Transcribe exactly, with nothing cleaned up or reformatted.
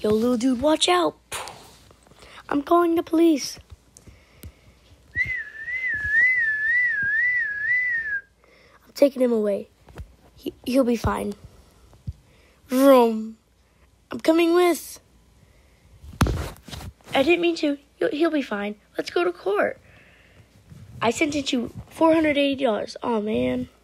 Yo, little dude, watch out. I'm calling the police. I'm taking him away. He, he'll be fine. Vroom. I'm coming with. I didn't mean to. He'll, he'll be fine. Let's go to court. I sentenced you four hundred eighty dollars. Oh, man.